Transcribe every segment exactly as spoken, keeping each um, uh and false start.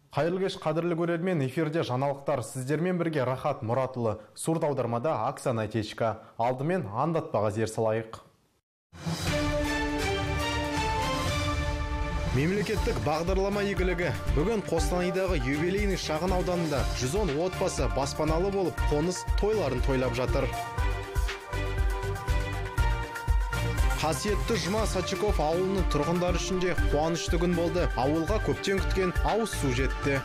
Қайырлы кеш, қадірлі көрермен, эфирде жаңалықтар. Сіздермен бірге Рахат Мұратұлы, сурд аудармада Оксана Течка. Алдымен аңдатпаға зер салайық. Мемлекеттік бағдарлама игілігі. Бүгін Қостанайдағы юбилейный шағын ауданында жүз он отбасы баспаналы болып, қоныс тойларын тойлап жатыр. Қасиетті Жұма Сачыков ауылының тұрғындар үшінде қуанышты күн болды. Ауылға көптен күткен ауыз су жетті.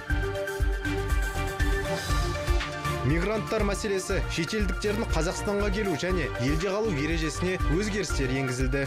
Мигранттар мәселесі, шетелдіктердің Қазақстанға келу және елде қалу ережесіне өзгерістер енгізілді.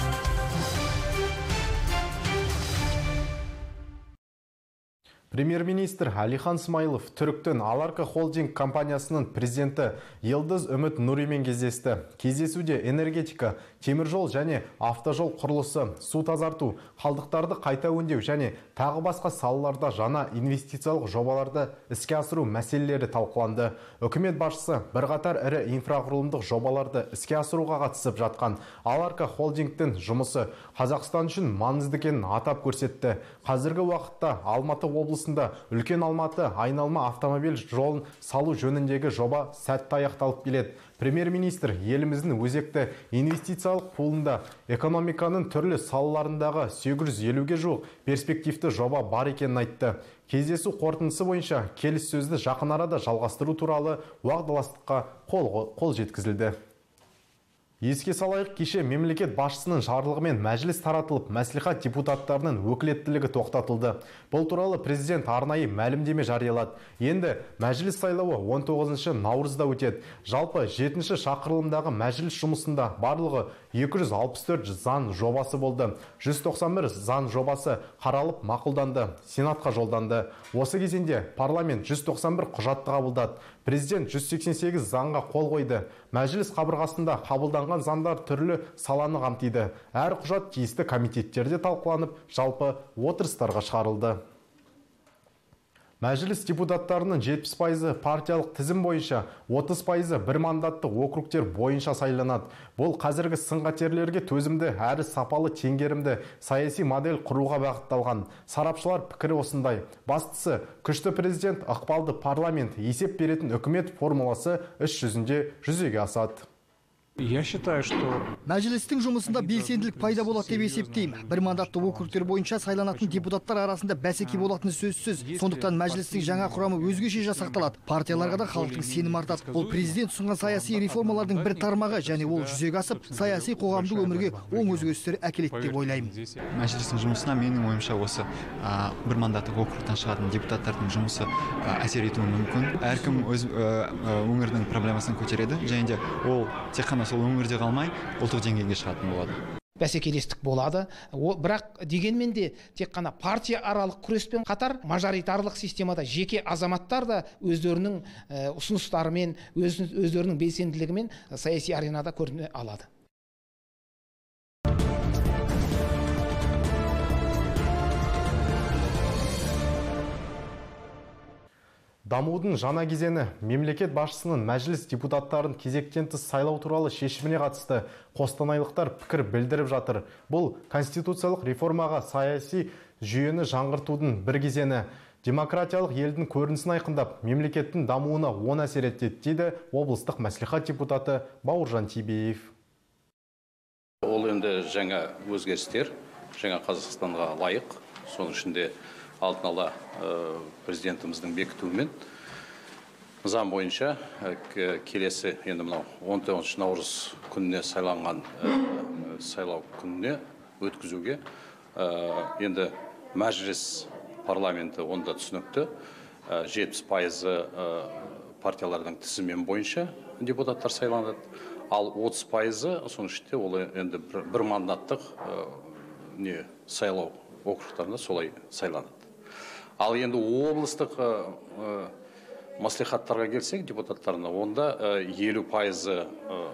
Премьер-министр Алихан Смайылов Түріктің Аларка холдинг компаниясының президенті Елдыз Үміт Нұримен кездесті. Кездесуде энергетика, теміржол және автожол құрылысы, су тазарту, қалдықтарды қайта өңдеу және тағы басқа салаларда жаңа инвестициялық жобаларды іске асыру мәселелері талқыланды. Үкімет басшысы бірқатар ірі инфрақұрылымдық жобаларды іске асыруға қатысып жатқан Аларка холдингтің жұмысы Қазақстан үшін маңызды екенін атап көрсетті. Қазіргі уақытта Алматы облысында үлкен Алматы айналма автомобиль жолын салу жөніндегі жоба сәтті аяқталып келеді. Премьер-министр еліміздің өзекті инвестициялық пулында экономиканың түрлі салаларындағы сегіз жүз елуге жуық перспективті жоба бар екенін айтты. Кездесу қорытындысы бойынша келіссөзді жақын арада жалғастыру туралы уағдаластыққа қол, қол жеткізілді. Еске салайық, кеше мемлекет басшысының жарлығымен мәжіліс таратылып, мәслихат депутаттарының өкілеттілігі тоқтатылды. Бұл туралы президент арнайы мәлімдеме жариялады. Енді мәжіліс сайлауы он тоғызыншы наурызда өтеді. Жалпы жетінші шақырылымдағы мәжіліс жұмысында барлығы екі жүз алпыс төрт заң жобасы болды. жүз тоқсан бір заң жобасы қаралып мақұлданды, сенатқа жолданды. Осы кезеңде парламент жүз тоқсан бір құжатты қабылдады. Президент жүз сексен сегіз заңға қол қойды. Мәжіліс қабырғасында қабылданған заңдар түрлі саланы қамтиды. Әр құжат тиісті комитеттерде талқыланып, жалпы отырыстарға шығарылды. Мәжіліс депутаттарының жетпіс пайызы партиялық тізім бойынша, отыз пайызы бір мандатты округтер бойынша сайланады. Бұл қазіргі сын-қатерлерге төзімді әрі сапалы теңгерімді саяси модель құруға бағытталған. Сарапшылар пікірі осындай. Бастысы, күшті президент, ықпалды парламент, есеп беретін үкімет формуласы іс жүзінде жүзеге асады. Я считаю, что мәжілістің жұмысында белсенділік пайда болады деп есептеймін. Бір мандатты округтер бойынша сайланатын депутаттар арасында бәсеке болатыны сөзсіз. Сондықтан мәжілістің жаңа құрамы өзгеше жасақталады. Партияларға да халықтың сенімі артады. Ол президент ұсынған саяси реформалардың бір тармағы және ол жүзеге асып, саяси қоғамдық өмірге оң өзгерістер әкеледі деп ойлаймын. Мәжілістің жұмысына менің ойымша осы бір мандатты округтан шығатын депутаттардың жұмысы әсер етуі мүмкін. Әркім өз өңірдің проблемасын көтереді және де ол тек қана сол өңірде қалмай, ұлттық деңгейге шығатын болады. Бәсекелестік болады. Бірақ дегенмен де тек қана партия аралық күреспен қатар мажоритарлық системада жеке азаматтар да өздерінің ұсыныстарымен, өздерінің белсенділігімен саяси аренада көріне алады. Дамудың жаңа кезеңі мемлекет басшысының мәжіліс депутаттарын кезектен тыс сайлау туралы шешіміне қатысты қостанайлықтар пікір білдіріп жатыр. Бұл конституциялық реформаға саяси жүйені жаңғыртудың бір кезеңі. Демократиялық елдің көрінісін айқындап, мемлекеттің дамуына оң әсер етеді, дейді облыстық мәслихат депутаты Бауыржан Тибеев. Ол енді жаңа өзгерістер, жаңа Қазақстанға лайық, соның ішінде алдын ала президентіміздің бекітуімен заң бойынша келесі енді мынау он тоғызыншы наурыз күніне сайланған сайлау күніне өткізуге енді мәжіліс парламенті онда түсінікті жетпіс пайызы партиялардың тізімі бойынша депутаттар сайланады, ал отыз пайызы соның ішінде ол енді бір мандаттық не сайлау округтарында солай сайланады. Ал енді облыстық маслихаттарға келсек, депутаттарына, онда елу пайызы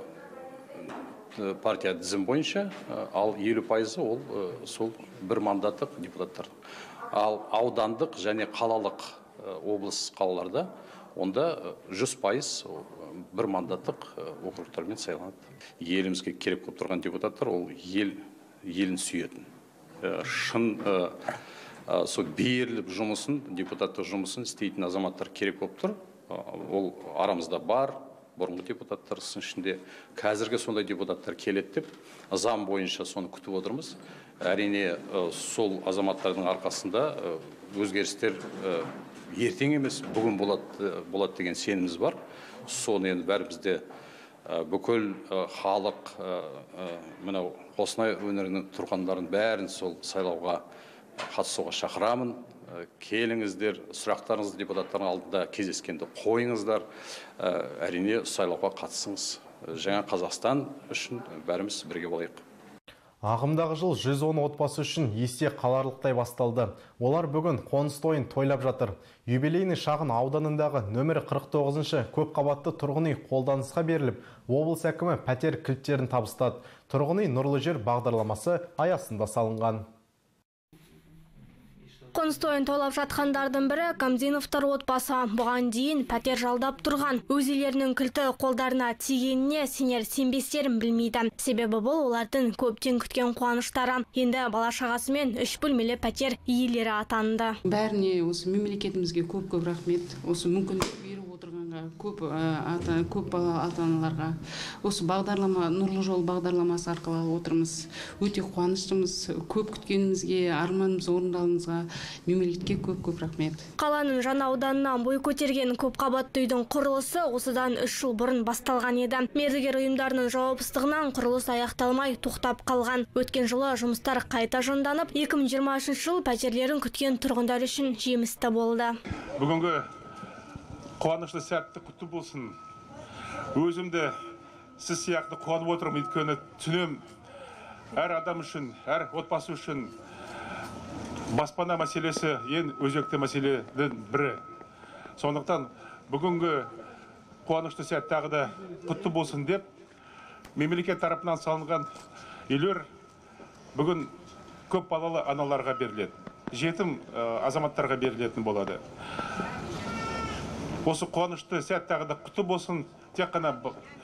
партия тізім бойынша, ал елу пайызы ол сол бір мандаттық депутаттар. Ал аудандық және қалалық облыс қалаларда онда жүз пайыз бір мандаттық округтармен сайланады. Елімізге керек болып тұрған депутаттар ол ел елін сүйетін. Шын сол беріліп жұмысын, депутаттық жұмысын істейтін азаматтар керек болып тұр. Ол арамызда бар, бұрынғы депутаттар ішінде қазіргі сондай депутаттар келеді деп, заң бойынша соны күтіп отырмыз. Әрине, сол азаматтардың арқасында өзгерістер ертең емес, бүгін болады, болады деген сеніміз бар. Соны енді бәрімізде бүкіл халық, мынау Қостанай өңірінің тұрғындарын бәрін сол сайлауға қатысуға шақырамын. Келіңіздер, сұрақтарыңызды депутаттардың алдында кездескенде қойыңыздар. Әрине сайлауға қатысыңыз. Жаңа Қазақстан үшін бәріміз бірге болайық. Ағымдағы жыл жүз он отбасы үшін есте қаларлықтай басталды. Олар бүгін қоныс тойын тойлап жатыр. Юбилейный шағын ауданындағы нөмірі қырық тоғызыншы көпқабатты тұрғын үй қолданысқа беріліп, облыс әкімі пәтер кілттерін табыстады. Тұрғын үй нұрлы жер бағдарламасы аясында салынған. Қоныс тойын тойлап жатқандардың бірі Камзиновтар отбасы. Бұған дейін пәтер жалдап тұрған. Өз үйлерінің кілті қолдарына тигеніне сенер сенбестерін білмейді. Себебі бұл олардың көптен күткен қуаныштары. Енді бала шағасымен үш бөлмелі пәтер иелері атанды. Бәріне осы мемлекетімізге көп-көп рахмет. Осы мүмкіндік беріп отырғанға, көп ата, көп бала ата-аналарға. Осы бағдарлама, нұрлы жол бағдарламасы арқылы отырмыз. Өте қуаныштымыз. Көп күткенімізге, арманымыз орындалымызға мемлекетке көп-көп рахмет. Қаланың жаңа ауданынан бой көтерген көп қабатты үйдің құрылысы осыдан үш жыл бұрын басталған еді. Мердігер ұйымдарының жауапсыздығынан құрылыс аяқталмай тоқтап қалған. Өткен жылы жұмыстар қайта жанданып, екі мың жиырма үшінші жыл пәтерлерін күткен тұрғындар үшін жемісті болды. Бүгінгі қуанышты сәтті құтты болсын. Өзімді сіз сияқты қуанып отырмын, өйткені түсінем, әр адам үшін, әр отбасы үшін баспана мәселесі ең өзекті мәселенің бірі. Сондықтан бүгінгі қуанышты сәт тағы да құтты болсын деп, мемлекет тарапынан салынған үйлер бүгін көп балалы аналарға беріледі. Жетім азаматтарға берілетін болады. Осы қуанышты сәт тағы да құтты болсын, тек қана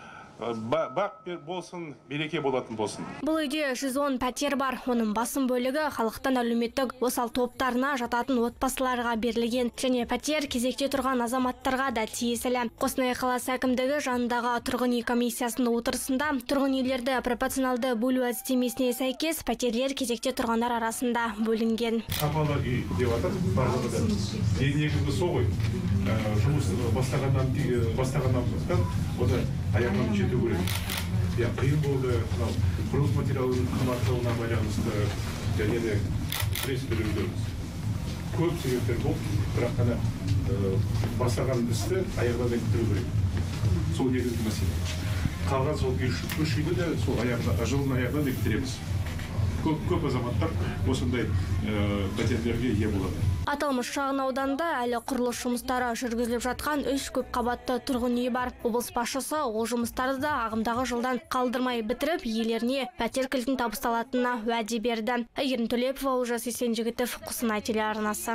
бақ болсын, береке болатын болсын. Бұл үйде жүз он пәтер бар. Оның басым бөлігі халықтан әлеуметтік осал топтарына жататын отбасыларға берілген. Және пәтер кезекте тұрған азаматтарға да тиесілі. Қостанай қаласы әкімдігі жанындағы тұрғын үй комиссиясының отырысында тұрғын үйлерді пропорционалды бөлу әдістемесіне сәйкес пәтерлер кезекте тұрғандар арасында бөлінген. Сапалы үй деп атыр, барлығы негізгі сол ғой. Жұмыс бастағаннан бастан оны аяғынан жету керек. Я қиын болды, құрылыс материалының қымбаттауына байланысты және де пресс берудеміз. Көп себептер болды, бірақ қана бастаған істі аяғынан бітіру керек. Сол негізгі мәселе. Қалған сол үш үйді де сол жылдың аяғынан бітіреміз. Көп азаматтар осындай пәтерлерге ие болады. Аталмыш шағын ауданда әлі құрылыс жұмыстары жүргізіліп жатқан үш көп қабатты тұрғын үй бар. Облыс басшысы ол жұмыстарды да ағымдағы жылдан қалдырмай бітіріп, иелеріне пәтер кілтін табысталатынына уәде берді. Әйгерім Төлепова, Олжас Есенжігітов, Қостанай телеарнасы.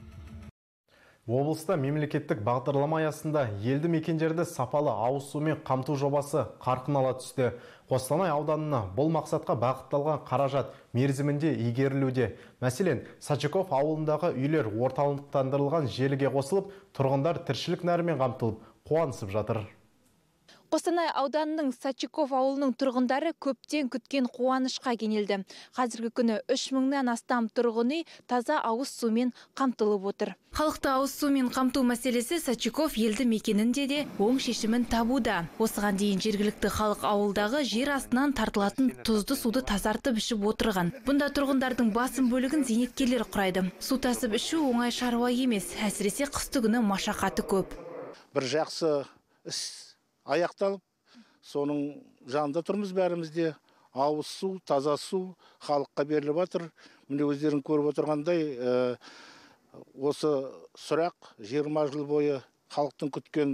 Облыста мемлекеттік бағдарлама аясында елді мекендерді сапалы ауыз сумен қамту жобасы қарқын ала түсті. Қостанай ауданына бұл мақсатқа бағытталған қаражат мерзімінде игерілуде. Мәселен, Сачиков ауылындағы үйлер орталықтандырылған желіге қосылып, тұрғындар тіршілік нәрімен қамтылып, қуанысып жатыр. Қостанай ауданының Сачиков ауылының тұрғындары көптен күткен қуанышқа кенелді. Қазіргі күні үш мыңнан астам тұрғын үй таза ауыз сумен қамтылып отыр. Халықты ауыз сумен қамту мәселесі Сачиков елді мекенінде де оң шешімін табуда. Осыған дейін жергілікті халық ауылдағы жер астынан тартылатын тұзды суды тазартып ішіп отырған. Бұнда тұрғындардың басым бөлігін зейнеткерлер құрайды. Су тасып ішу оңай шаруа емес, әсіресе қыстыгүні машақаты көп. Бір жақсы іс аяқталып, соның жанында тұрмыз бәрімізде. Ауыз су, таза су халыққа беріліп жатыр. Міне өздерің көріп отырғандай, осы сұрақ жиырма жыл бойы халықтың күткен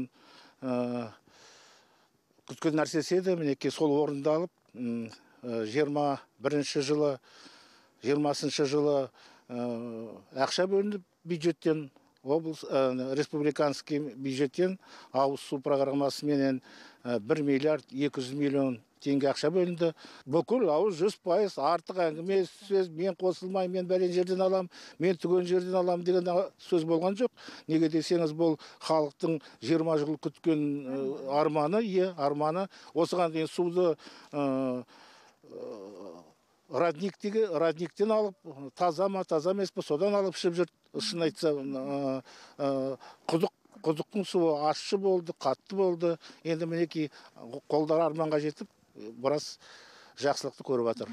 күткен нәрсесі еді. Мінекей сол орындалып, жиырма бірінші жылы, жиырмасыншы жылы ақша бөлініп бюджеттен облыс республиканский бюджеттен ауыз су программасы менен бір миллиард екі жүз миллион теңге ақша бөлінді. Бүкіл ауыз жүз пайыз артық әңгіме сөз, мен қосылмай, мен бәлен жерден алам, мен түген жерден алам деген сөз болған жоқ. Неге десеңіз, бұл халықтың жиырма жыл күткен арманы, е, арманы. Осыған дейін суды родниктегі, родниктен алып, таза ма, таза емес пе, содан алып ішіп жүр. Шын айтса, құдық құдықтың суы ащы болды, қатты болды. Енді мінеки қолдар арманға жетіп, біраз жақсылықты көріп жатыр.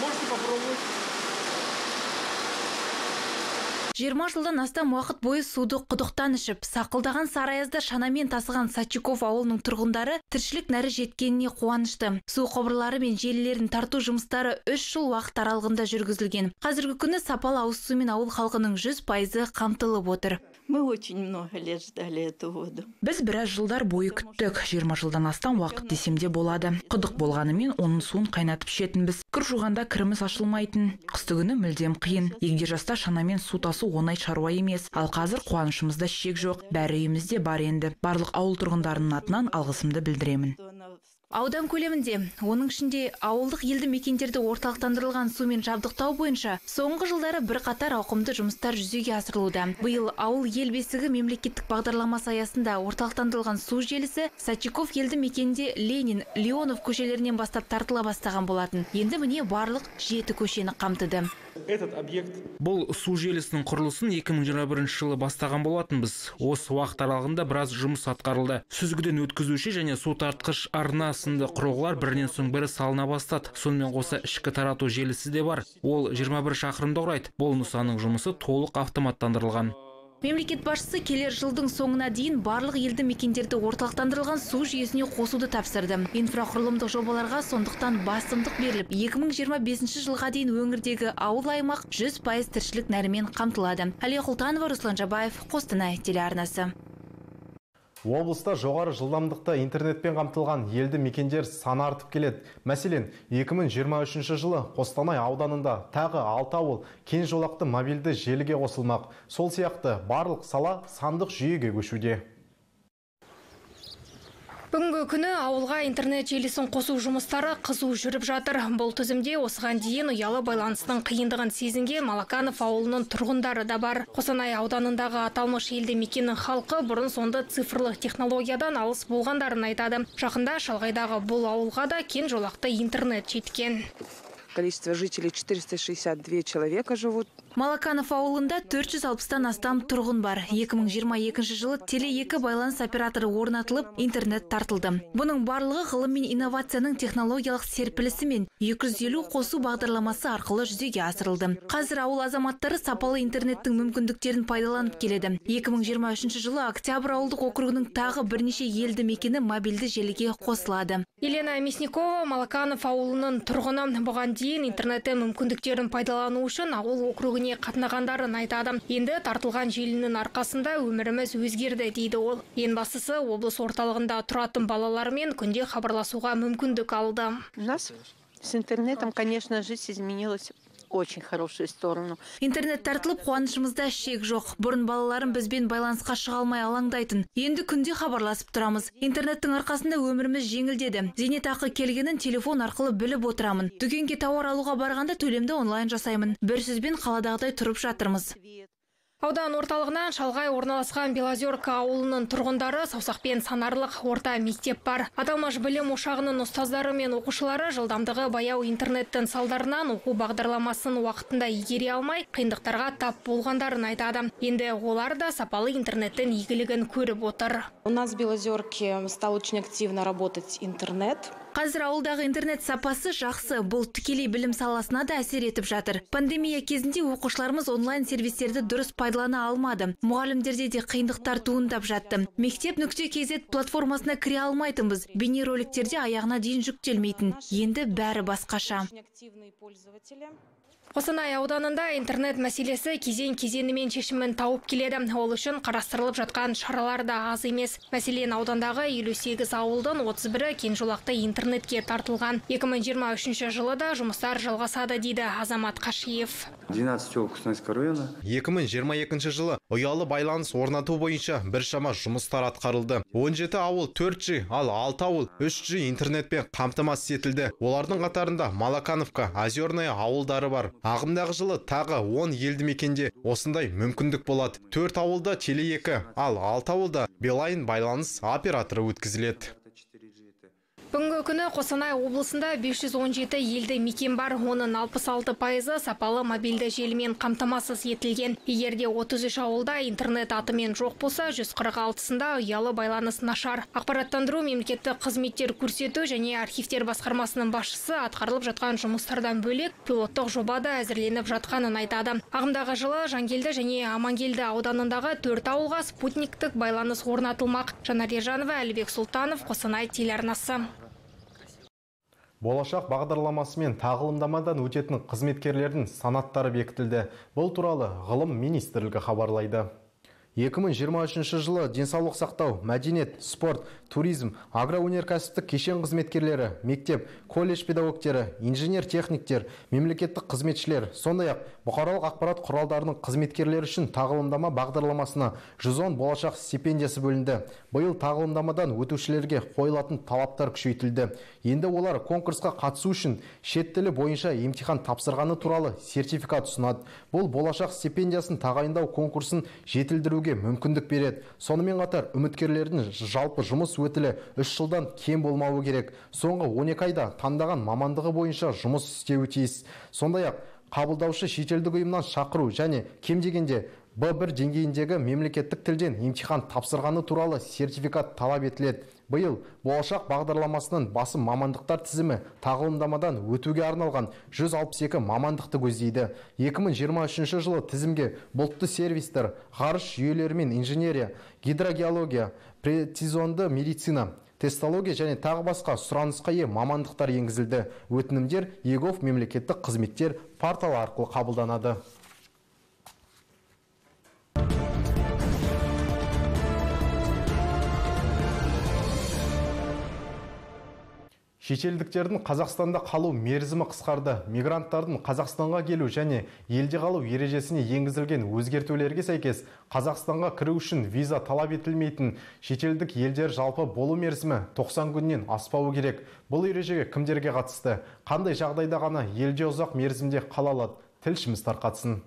жиырма жылдан астам уақыт бойы суды құдықтан ішіп, сақылдаған сарайызда шанамен тасыған Сачиков ауылының тұрғындары тіршілік нәрі жеткеніне қуанышты. Су құбырлары мен желілерін тарту жұмыстары үш жыл уақыт аралығында жүргізілген. Қазіргі күні сапалы ауыз сумен ауыл халқының жүз пайызы қамтылып отыр. Мы очень много лет ждали эту воду. Біз біраз жылдар бойы күттік. жиырма жылдан астам уақыт десемде болады. Құдық болғанымен оның суын қайнатып ішетінбіз. Кір жуғанда кіріміз ашылмайтын. Қыстыгүні мүлдем қиын. Егде жаста шанамен су тасу оңай шаруа емес. Ал қазір қуанышымызда шек жоқ. Бәрі үйімізде бар енді. Барлық ауыл тұрғындарының атынан алғысымды білдіремін. Аудан көлемінде, оның ішінде ауылдық елді мекендерді орталықтандырылған сумен жабдықтау бойынша соңғы жылдары бірқатар ауқымды жұмыстар жүзеге асырылуда. Биыл ауыл ел бесігі мемлекеттік бағдарламасы аясында орталықтандырылған су желісі Сачиков елді мекенде Ленин, Леонов көшелерінен бастап тартыла бастаған болатын. Енді міне барлық жеті көшені қамтыды. Бұл су желісінің құрылысын екі мың жиырма бірінші жылы бастаған болатынбыз. Осы уақыт аралығында біраз жұмыс атқарылды. Сүзгіден өткізуші және су тартқыш арна сынды құрылғылар бірінен соң бірі салына бастады. Сонымен қоса ішкі тарату желісі де бар. Ол жиырма бір шақырымды құрайды. Бұл нысанның жұмысы толық автоматтандырылған. Мемлекет басшысы келер жылдың соңына дейін барлық елді мекендерді орталықтандырылған су жүйесіне қосуды тапсырды. Инфрақұрылымдық жобаларға сондықтан басымдық беріліп, екі мың жиырма бесінші жылға дейін өңірдегі ауыл аймақ жүз пайыз тіршілік нәрімен қамтылады. Әлия Құлтанова, Руслан Жабаев, Қостанай телеарнасы. Облыста жоғары жылдамдықты интернетпен қамтылған елді мекендер саны артып келеді. Мәселен, екі мың жиырма үшінші жылы Қостанай ауданында тағы алты ауыл кең жолақты мобильді желіге қосылмақ. Сол сияқты барлық сала сандық жүйеге көшуде. Бүгінгі күні ауылға интернет желісін қосу жұмыстары қызу жүріп жатыр. Бұл тізімде осыған дейін ұялы байланыстың қиындығын сезінген Малаканов ауылының тұрғындары да бар. Қостанай ауданындағы аталмыш елді мекеннің халқы бұрын сонды цифрлы технологиядан алыс болғандарын айтады. Жақында шалғайдағы бұл ауылға да кең жолақты интернет жеткен. Количество жителей четыреста шестьдесят два человека живут. Малаканов ауылында төрт жүз алпыстан астам тұрғын бар. екі мың жиырма екінші жылы теле екі байланыс операторы орнатылып, интернет тартылды. Бұның барлығы ғылым мен инновацияның технологиялық серпілісі мен екі жүз елу қосу бағдарламасы арқылы жүзеге асырылды. Қазір ауыл азаматтары сапалы интернеттің мүмкіндіктерін пайдаланып келеді. екі мың жиырма үшінші жылы Октябрь ауылдық округінің тағы бірнеше елді мекені мобильді желіге қосылады. Елена Мясникова Малаканов ауылының тұрғыны. Бұған дейін интернетті мүмкіндіктерін пайдалану үшін ауыл округіне қатынағандарын айтады. Енді тартылған желінің арқасында өміріміз өзгерді дейді ол. Ең бастысы облыс орталығында тұратын балалармен күнде хабарласуға мүмкіндік алды. У нас с интернетом, конечно, жизнь изменилась. Очень хорошую сторону. Интернет тартылып қуанышымызда шек жоқ. Бұрын балаларым бізбен байланысқа шыға алмай алаңдайтын. Енді күнде хабарласып тұрамыз. Интернеттің арқасында өміріміз жеңілдеді. Зейнетақы келгенін телефон арқылы біліп отырамын. Дүкенге тауар алуға барғанда төлемді онлайн жасаймын. Бір сөзбен қаладағыдай тұрып жатырмыз. Аудан орталығынан шалғай орналасқан Белозерка ауылының тұрғындары саусақпен санарлық орта мектеп бар. Аталмыш білім ошағының ұстаздары мен оқушылары жылдамдығы баяу интернеттің салдарынан оқу бағдарламасын уақытында игере алмай, қиындықтарға тап болғандарын айтады. Енді олар да сапалы интернеттің игілігін көріп отыр. У нас в Белозерке стал очень активно работать интернет. Қазір ауылдағы интернет сапасы жақсы, бұл тікелей білім саласына да әсер етіп жатыр. Пандемия кезінде оқушыларымыз онлайн сервистерді дұрыс пайдалана алмады. Мұғалімдерде де қиындықтар туындап жатты. Мектеп нүкте кз платформасына кіре алмайтынбыз. Бейнероликтерде аяғына дейін жүктелмейтін. Енді бәрі басқаша. Қостанай ауданында интернет мәселесі кезең-кезеңімен шешімін тауып келеді. Ол үшін қарастырылып жатқан шаралар да аз емес. Мәселен, аудандағы елу сегіз ауылдан отыз бірі кең жолақты интернетке тартылған. екі мың жиырма үшінші жылы да жұмыстар жалғасады дейді Азамат Қашиев. двенадцать село Кустанайского района. екі мың жиырма екінші жылы ұялы байланыс орнату бойынша біршама жұмыстар атқарылды. он жеті ауыл төрт джи, ал алты ауыл үш джи интернетпен қамтамасыз етілді. Олардың қатарында Малакановка, Озерная ауылдары бар. Ағымдағы жылы тағы он елді мекенде осындай мүмкіндік болады. төрт ауылда теле екі, ал алты ауылда Билайн байланыс операторы өткізіледі. Бүгінгі күні Қостанай облысында бес жүз он жеті елді мекен бар, оның алпыс алты пайызы сапалы мобильді желімен қамтамасыз етілген. Егерде отыз үш ауылда интернет атымен жоқ болса, жүз қырық алтысында ұялы байланыс нашар. Ақпараттандыру мемлекеттік қызметтер көрсету және архивтер басқармасының басшысы атқарылып жатқан жұмыстардан бөлек пилоттық жобада әзірленіп жатқанын айтады. Ағымдағы жылы Жангелді және Амангелді ауданындағы төрт ауылға спутниктік байланыс орнатылмақ. Жанар Ержанова, Әлібек Сұлтанов, Қостанай телеарнасы. Болашақ бағдарламасы мен тағылымдамадан өтетін қызметкерлердің санаттары бекітілді. Бұл туралы ғылым министрлігі хабарлайды. екі мың жиырма үшінші жылы денсаулық сақтау, мәдениет, спорт, туризм, агроөнеркәсіптік кешен қызметкерлері, мектеп, колледж педагогтері, инженер-техниктер, мемлекеттік қызметшілер, сондай-ақ бұқаралық ақпарат құралдарының қызметкерлері үшін тағылымдама бағдарламасына жүз он болашақ стипендиясы бөлінді. Биыл тағылымдамадан өтушілерге қойылатын талаптар күшейтілді. Енді олар конкурсқа қатысу үшін шет тілі бойынша емтихан тапсырғаны туралы сертификат ұсынады. Бұл болашақ стипендиясын тағайындау конкурсын жетілдіруге мүмкіндік береді. Сонымен қатар үміткерлердің жалпы жұмыс өтілі үш жылдан кем болмауы керек. Соңғы он екі айда таңдаған мамандығы бойынша жұмыс істеуі тиіс. Сондай-ақ қабылдаушы шетелдік ұйымнан шақыру және кем дегенде Б бір деңгейіндегі мемлекеттік тілден емтихан тапсырғаны туралы сертификат талап етіледі. Биыл болашақ бағдарламасының басым мамандықтар тізімі тағылымдамадан өтуге арналған жүз алпыс екі мамандықты көздейді. екі мың жиырма үшінші жылы тізімге бұлтты сервистер, ғарыш жүйелері мен инженерия, гидрогеология, прецизионды медицина, тестология және тағы басқа сұранысқа ие мамандықтар енгізілді. Өтінімдер егов мемлекеттік қызметтер порталы арқылы қабылданады. Шетелдіктердің Қазақстанда қалу мерзімі қысқарды. Мигранттардың Қазақстанға келу және елде қалу ережесіне енгізілген өзгертулерге сәйкес Қазақстанға кіру үшін виза талап етілмейтін шетелдік елдер жалпы болу мерзімі тоқсан күннен аспауы керек. Бұл ережеге кімдерге қатысты? Қандай жағдайда ғана елде ұзақ мерзімде қала алады? Тілшіміз тарқатсын.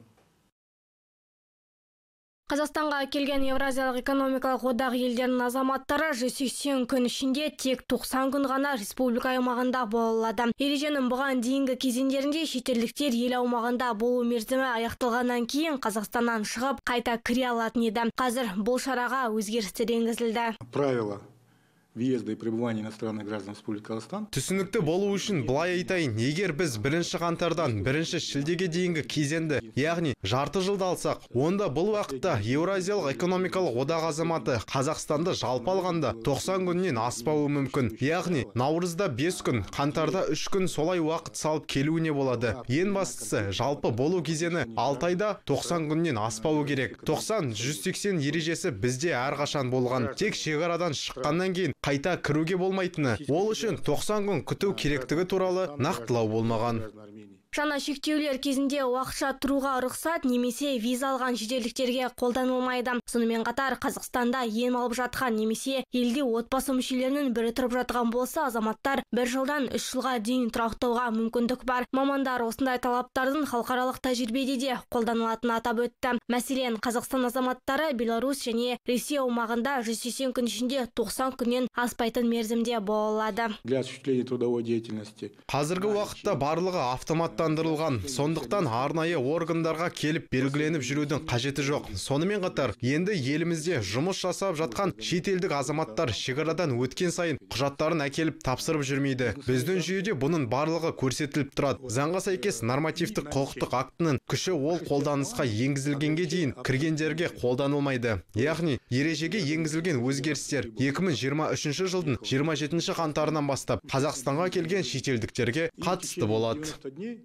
Қазақстанға келген Евразиялық экономикалық одақ елдерінің азаматтары жүз сексен күн ішінде тек тоқсан күн ғана республика аймағында бола алады. Ереженің бұған дейінгі кезеңдерінде шетелдіктер ел аумағында болу мерзімі аяқталғаннан кейін Қазақстаннан шығып, қайта кіре алатын еді. Қазір бұл шараға өзгерістер енгізілді. Правила въезда и пребывания иностранных граждан Республики Казахстан. Түсінікті болу үшін былай айтайын, егер біз бірінші қаңтардан бірінші шілдеге дейінгі кезеңді, яғни жарты жылды алсақ, онда бұл уақытта Еуразиялық экономикалық одақ азаматы Қазақстанды жалпы алғанда тоқсан күннен аспауы мүмкін. Яғни наурызда бес күн, қаңтарда үш күн солай уақыт салып келуіне болады. Ең бастысы, жалпы болу кезеңі алты айда тоқсан күннен аспауы керек. тоқсан жүз сексен ережесі бізде әрқашан болған. Тек шекарадан шыққаннан кейін қайта кіруге болмайтыны, ол үшін тоқсан күн күту керектігі туралы нақтылау болмаған. Жаңа шектеулер кезінде уақытша тұруға рұқсат немесе виза алған шетелдіктерге қолданылмайды. Сонымен қатар Қазақстанда ем алып жатқан немесе елде отбасы мүшелерінің бірі тұрып жатқан болса, азаматтар бір жылдан үш жылға дейін тұрақтауға мүмкіндік бар. Мамандар осындай талаптардың халықаралық тәжірибеде де қолданылатынын атап өтті. Мәселен, Қазақстан азаматтары Беларусь және Ресей аумағында жүз сексен күн ішінде тоқсан күннен аспайтын мерзімде бола алады. Для осуществления трудовой деятельности. Қазіргі уақытта барлығы автоматтан сондықтан арнайы органдарға келіп белгіленіп жүрудің қажеті жоқ. Сонымен қатар, енді елімізде жұмыс жасап жатқан шетелдік азаматтар шекарадан өткен сайын құжаттарын әкеліп тапсырып жүрмейді. Біздің жүйеде бұның барлығы көрсетіліп тұрады. Заңға сәйкес нормативтік құқықтық актінің күші ол қолданысқа енгізілгенге дейін кіргендерге қолданылмайды. Яғни, ережеге енгізілген өзгерістер екі мың жиырма үшінші жылдың жиырма жетінші қаңтарынан бастап Қазақстанға келген шетелдіктерге қатысты болады.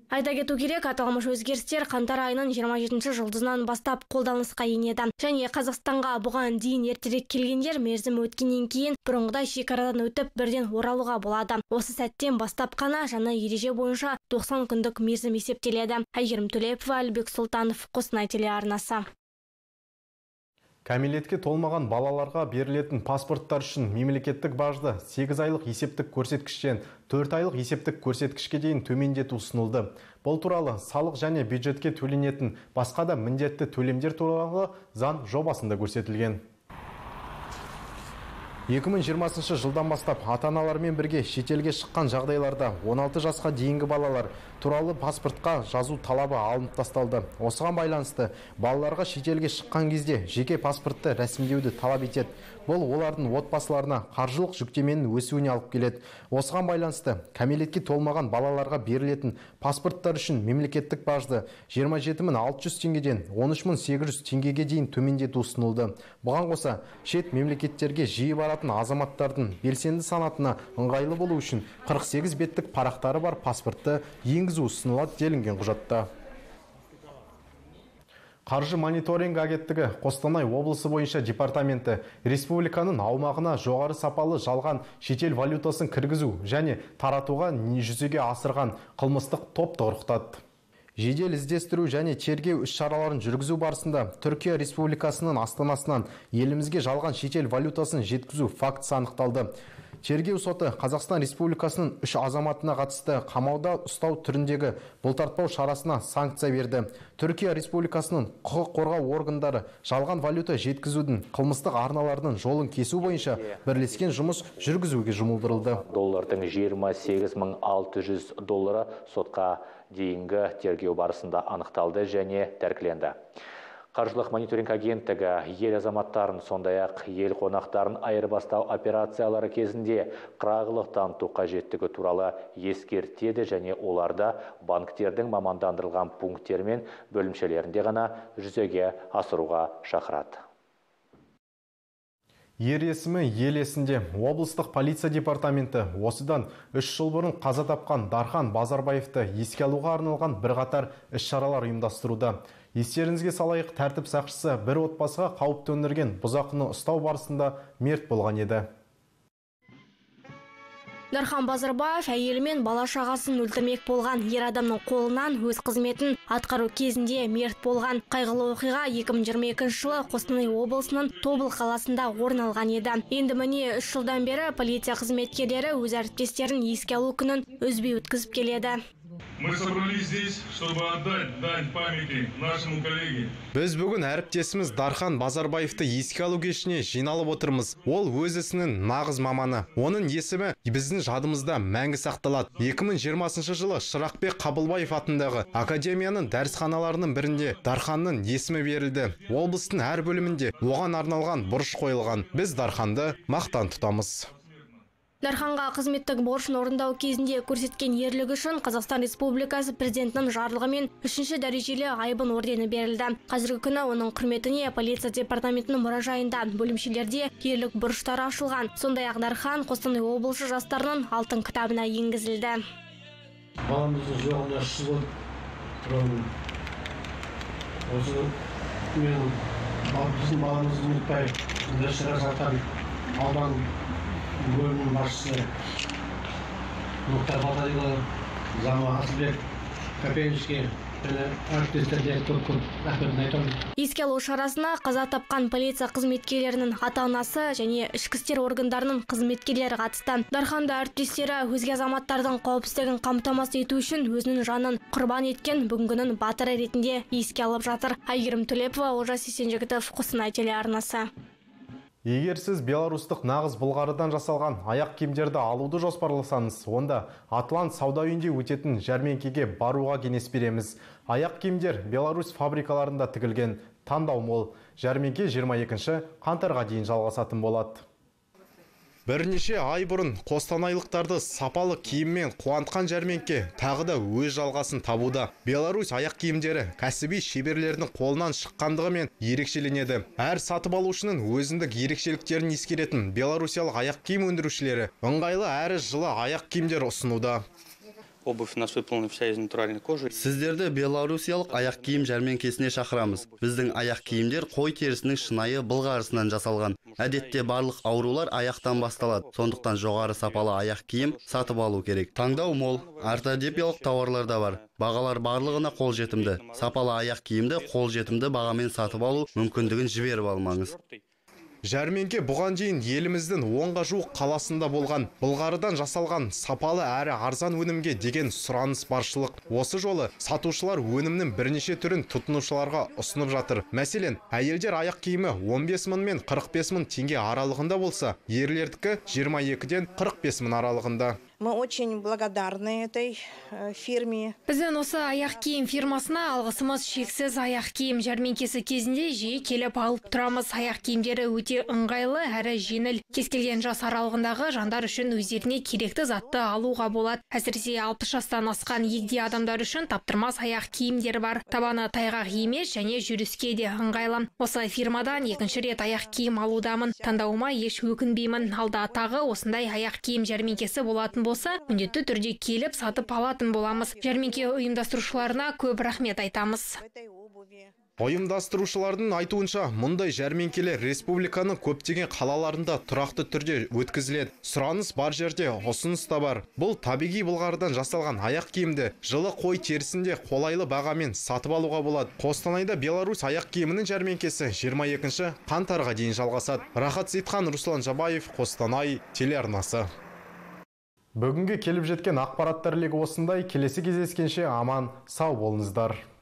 Айта кету керек, аталмыш өзгерістер қаңтар айының жиырма жетінші жылдызынан бастап қолданысқа енеді. Және Қазақстанға бұған дейін ертерек келгендер мерзімі өткеннен кейін бұрынғыдай шекарадан өтіп бірден оралуға болады. Осы сәттен бастап қана жаңа ереже бойынша тоқсан күндік мерзім есептеледі. Айгерім Төлепова, Әлібек Сұлтанов, Қостанай телеарнасы. Кәмелетке толмаған балаларға берілетін паспорттар үшін мемлекеттік бажды сегіз айлық есептік көрсеткіштен төрт айлық есептік көрсеткішке дейін төмендету ұсынылды. Бұл туралы салық және бюджетке төленетін басқа да міндетті төлемдер туралы заң жобасында көрсетілген. екі мың жиырмасыншы жылдан бастап ата-аналармен бірге шетелге шыққан жағдайларда он алты жасқа дейінгі балалар туралы паспортқа жазу талабы алынып тасталды. Осыған байланысты балаларға шетелге шыққан кезде жеке паспортты рәсімдеуді талап етеді. Бұл олардың отбасыларына қаржылық жүктеменің өсуіне алып келеді. Осыған байланысты кәмелетке толмаған балаларға берілетін паспорттар үшін мемлекеттік бажды жиырма жеті мың алты жүз теңгеден он үш мың сегіз жүз теңгеге дейін төмендету ұсынылды. Бұған қоса шет мемлекеттерге жиі баратын азаматтардың белсенді санатына ыңғайлы болу үшін қырық сегіз беттік парақтары бар паспортты енгізу ұсынылады делінген құжатта. Қаржы мониторинг агенттігі Қостанай облысы бойынша департаменті республиканың аумағына жоғары сапалы жалған шетел валютасын кіргізу және таратуға жүзеге асырған қылмыстық топты анықтады. Жедел іздестіру және тергеу іс-шараларын жүргізу барысында Түркия Республикасының астанасынан елімізге жалған шетел валютасын жеткізу фактісі анықталды. Тергеу соты Қазақстан Республикасының үш азаматына қатысты қамауда ұстау түріндегі бұлтартпау шарасына санкция берді. Түркия Республикасының құқық қорғау органдары жалған валюта жеткізудің қылмыстық арналарының жолын кесу бойынша бірлескен жұмыс жүргізуге жұмылдырылды. Доллардың жиырма сегіз мың алты жүз доллары сотқа дейінгі тергеу барысында анықталды және тәркіленді. Қаржылық мониторинг агенттігі ел азаматтарын, сондай-ақ ел қонақтарын айырбастау операциялары кезінде қырағылық таныту қажеттігі туралы ескертеді және оларда банктердің мамандандырылған пункттері мен бөлімшелерінде ғана жүзеге асыруға шақырады. Ер есімі ел есінде. Облыстық полиция департаменті осыдан үш жыл бұрын қаза тапқан Дархан Базарбаевты еске алуға арналған бірқатар іс-шаралар ұйымдастыруда. Естеріңізге салайық, тәртіп сақшысы бір отбасыға қауіп төндірген бұзақыны ұстау барысында мерт болған еді. Дархан Базарбаев әйелі мен бала шағасын өлтірмек болған ер адамның қолынан өз қызметін атқару кезінде мерт болған. Қайғылы оқиға екі мың жиырма екінші жылы Қостанай облысының Тобыл қаласында орын алған еді. Енді міне үш жылдан бері полиция қызметкерлері өз әріптестерін еске алу күнін үзбей өткізіп келеді. Мы собрались здесь, чтобы отдать дань памяти нашему коллеге. Біз бүгін әріптесіміз Дархан Базарбаевты еске алу кешіне жиналып отырмыз. Ол өз ісінің нағыз маманы. Оның есімі біздің жадымызда мәңгі сақталады. екі мың жиырмасыншы жылы Шырақбек Қабылбаев атындағы академияның дәрісханаларының бірінде Дарханның есімі берілді. Облыстың әр бөлімінде оған арналған бұрыш қойылған. Біз Дарханды мақтан тұтамыз. Дарханға қызметтік борышын орындау кезінде көрсеткен ерлігі үшін Қазақстан Республикасы президентінің жарлығымен үшінші дәрежелі айбын ордені берілді. Қазіргі күні оның құрметіне полиция департаментінің мұражайында бөлімшелерде ерлік бұрыштары ашылған. Сондай-ақ Дархан Қостанай облысы жастарының алтын кітабына енгізілді. Баламыздың жоғында үш жыл болды. Осы мен біздің баламызды ұмытпай, бізді шыға жатқан аудан бөлімнің басшысы Мұхтар Батайұлы, замы Асылбек Капеншке және әріптестерге көп-көп рахметін айтамын. Еске алу шарасына қаза тапқан полиция қызметкерлерінің ата-анасы және ішкі істер органдарының қызметкерлері қатысты. Дарханды әріптестері өзге азаматтардың қауіпсіздігін қамтамасыз ету үшін өзінің жанын құрбан еткен бүгінгінің батыры ретінде еске алып жатыр. Айгерім Төлепова, Олжас Есенжігітов, Қостанай телеарнасы. Егер сіз беларустық нағыз былғарыдан жасалған аяқ киімдерді алуды жоспарласаңыз, онда Атлант сауда үйінде өтетін жәрмеңкеге баруға кеңес береміз. Аяқ киімдер Беларусь фабрикаларында тігілген, таңдау мол. Жәрмеңке жиырма екінші қаңтарға дейін жалғасатын болады. Бірнеше ай бұрын қостанайлықтарды сапалы киіммен қуантқан жәрмеңке тағы да өз жалғасын табуда. Беларусь аяқ киімдері кәсіби шеберлердің қолынан шыққандығымен ерекшеленеді. Әр сатып алушының өзіндік ерекшеліктерін ескеретін беларусиялық аяқ киім өндірушілері ыңғайлы әрі жылы аяқ киімдер ұсынуда. обувь у нас выполнена вся из натуральной кожи. Сіздерді белорусиялық аяқ киім жәрмеңкесіне шақырамыз. Біздің аяқ киімдер қой терісінің шынайы былғарысынан жасалған. Әдетте барлық аурулар аяқтан басталады. Сондықтан жоғары сапалы аяқ киім сатып алу керек. Таңдау мол, ортодипиялық тауарлар да бар. Бағалар барлығына қолжетімді. Сапалы аяқ киімді қолжетімді бағамен сатып алу мүмкіндігін жіберіп алмаңыз. Жәрмеңке бұған дейін еліміздің онға жуық қаласында болған. Былғарыдан жасалған сапалы әрі арзан өнімге деген сұраныс баршылық. Осы жолы сатушылар өнімнің бірнеше түрін тұтынушыларға ұсынып жатыр. Мәселен, әйелдер аяқ киімі он бес мың мен қырық бес мың теңге аралығында болса, ерлердікі жиырма екіден қырық бес мың аралығында. Мы очень благодарны этой фирме. Біздің осы аяқ киім фирмасына алғысымыз шексіз. Аяқ киім жәрмеңкесі кезінде жиі келіп алып тұрамыз. Аяқ киімдері өте ыңғайлы әрі жеңіл. Кез келген жас аралығындағы жандар үшін өздеріне керекті затты алуға болады. Әсіресе алпыс жастан асқан егде адамдар үшін таптырмас аяқ киімдер бар. Табаны тайғақ емес және жүріске де ыңғайлы. Осы фирмадан екінші рет аяқ киім алудамын. Таңдауыма еш өкінбеймін. Алда тағы осындай аяқ киім жәрмеңкесі болатын болса, міндетті түрде келіп сатып алатын боламыз. Жәрмеңке ұйымдастырушыларына көп рахмет айтамыз. Ұйымдастырушылардың айтуынша, мұндай жәрмеңкелер республиканың көптеген қалаларында тұрақты түрде өткізіледі. Сұраныс бар жерде ұсыныс та бар. Бұл табиғи былғарыдан жасалған аяқ киімді жылы қой терісінде қолайлы бағамен сатып алуға болады. Қостанайда Беларусь аяқ киімінің жәрмеңкесі жиырма екінші қаңтарға дейін жалғасады. Рахат Сейтхан, Руслан Жабаев, Қостанай телеарнасы. Бүгінгі келіп жеткен ақпараттар легі осындай. Келесі кездескенше аман сау болыңыздар.